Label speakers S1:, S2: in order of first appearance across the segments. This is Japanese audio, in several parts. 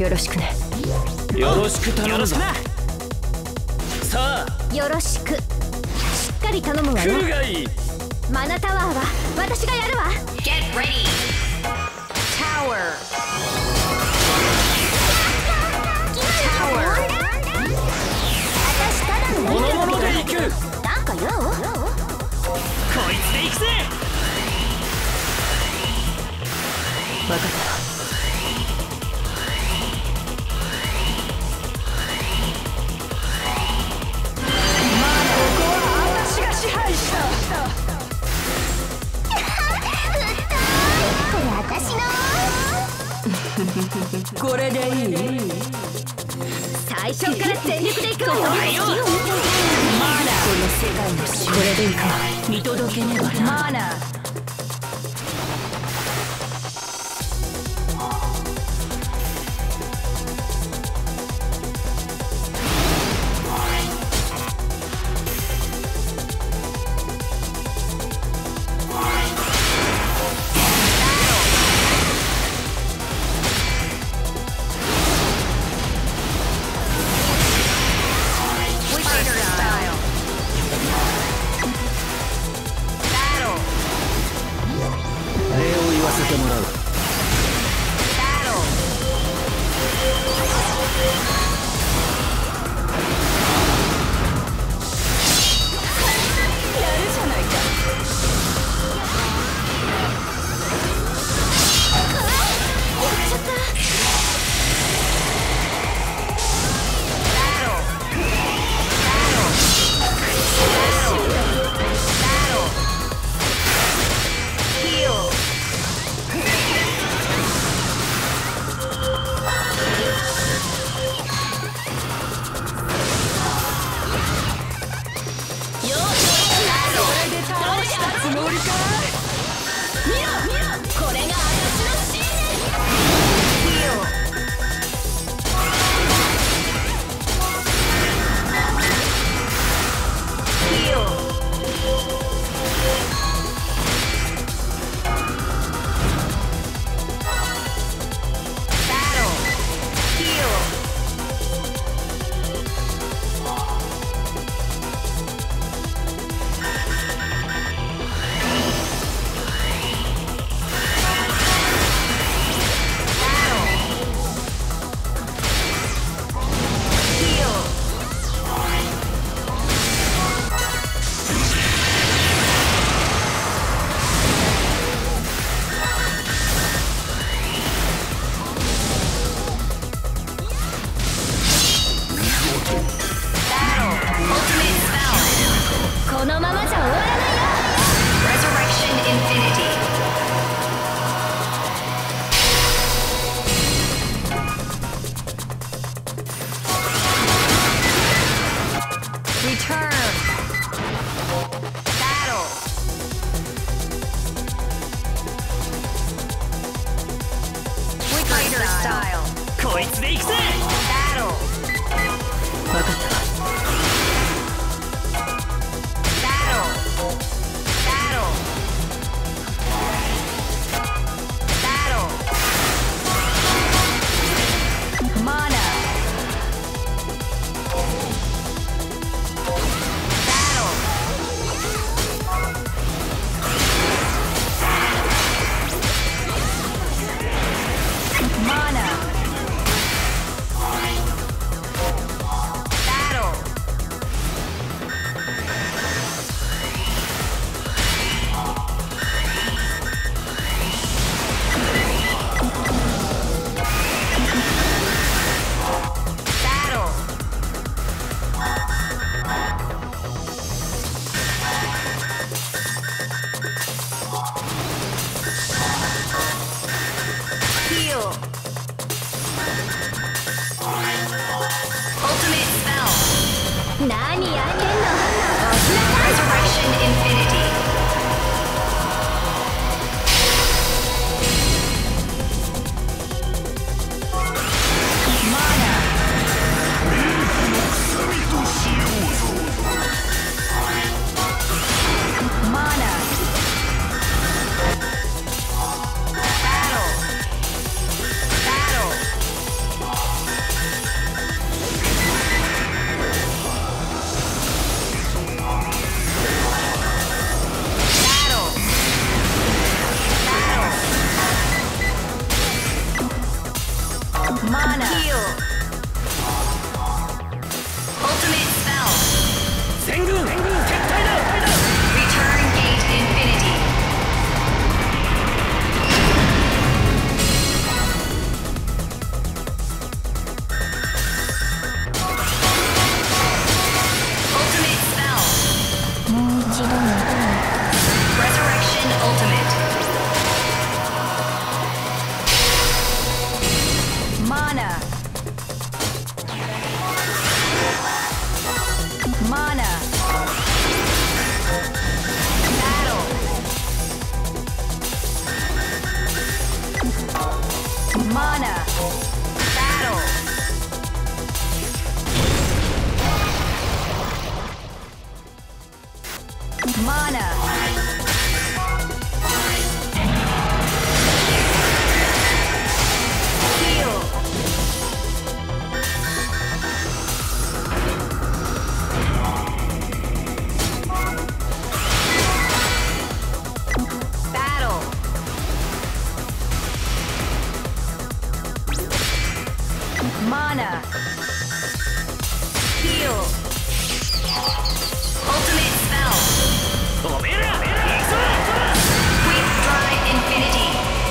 S1: よろしくね。
S2: よろしく頼むぞ。さあ
S1: よろしく。しっかり頼むわよ。
S2: 来るがいい。
S1: マナタワーは私がやるわ。
S3: Get ready. Tower. Tower.
S1: 私ただの
S2: このままで行く。
S1: なんか言う？
S2: こいつで行くぜ。
S1: 分かったわ。
S4: これでいい？
S1: 最初から全力でいくわよ。
S4: まだこの世界の
S1: これでいいか。
S4: 見届けねばな。マナー
S2: せてもらう。
S1: このままじゃ終わらないよ。
S3: Resurrection Infinity. Return. Battle. Fighter style.
S2: こいつで行くぜ。
S3: Battle.
S1: 分かったわ。何やってんの。
S3: Resurrection Infinity. Battle. Mana. Heal. Battle. Mana. Heal. Ultimate spell.
S2: おめえら行くぞ
S3: Quick Dry Infinity.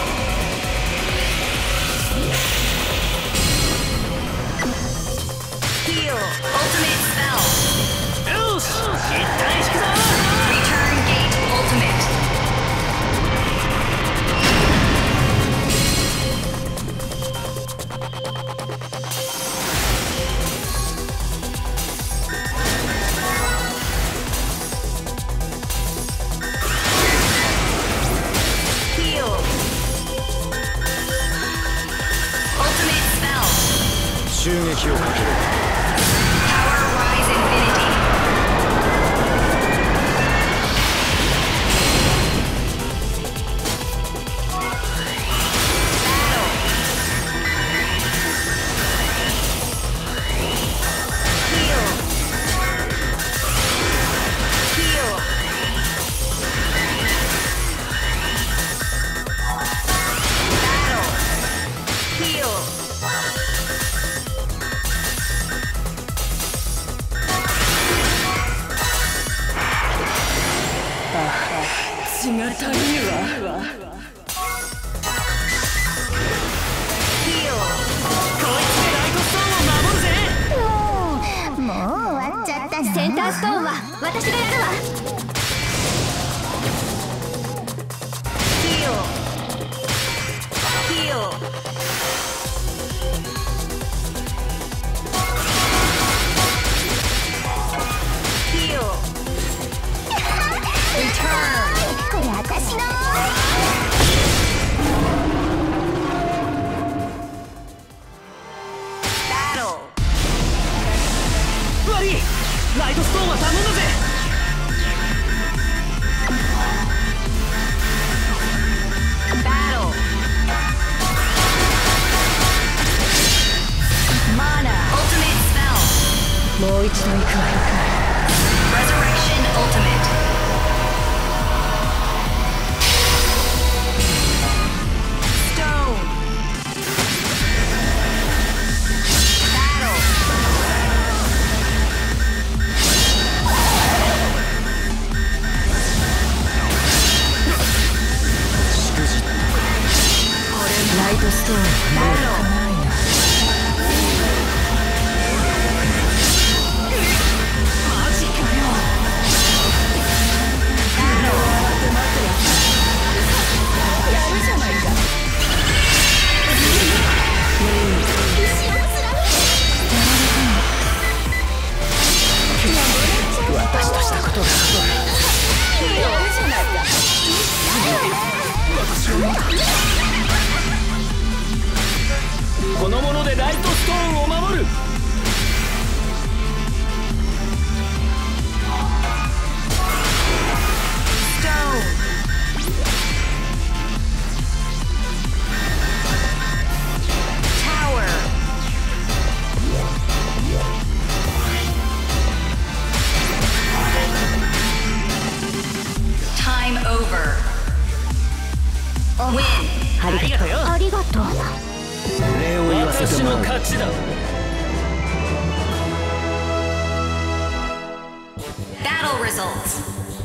S3: Heal. Ultimate spell.
S2: よし一旦引くぞ
S3: Return Gate Ultimate. Heal. Ultimate spell.
S5: 襲撃をかける
S3: Power Rise Infinity. Battle. Heal. Heal. Battle. Heal.
S4: 血が足りぬわ。
S3: Heal.
S2: こいつでライトストーンを守るぜ
S1: もう終わっちゃった。センターストーンは私がやるわ。
S3: Heal. Heal. Heal. Return.
S1: これ私の。
S3: Battle.
S2: 悪いライトストーンは頼んだぜ
S3: Battle. Mana. Ultimate spell.
S4: もう一度行くわ。
S3: Resurrection Ultimate. Stone. Battle.
S2: このものでライトストーンを守る
S3: Stone. Tower. Time over. Win.
S2: ありがとうよ
S1: ありがとう。
S5: 礼を言わせ
S2: 私
S5: てもらう
S2: の勝ちだ
S3: Battle results.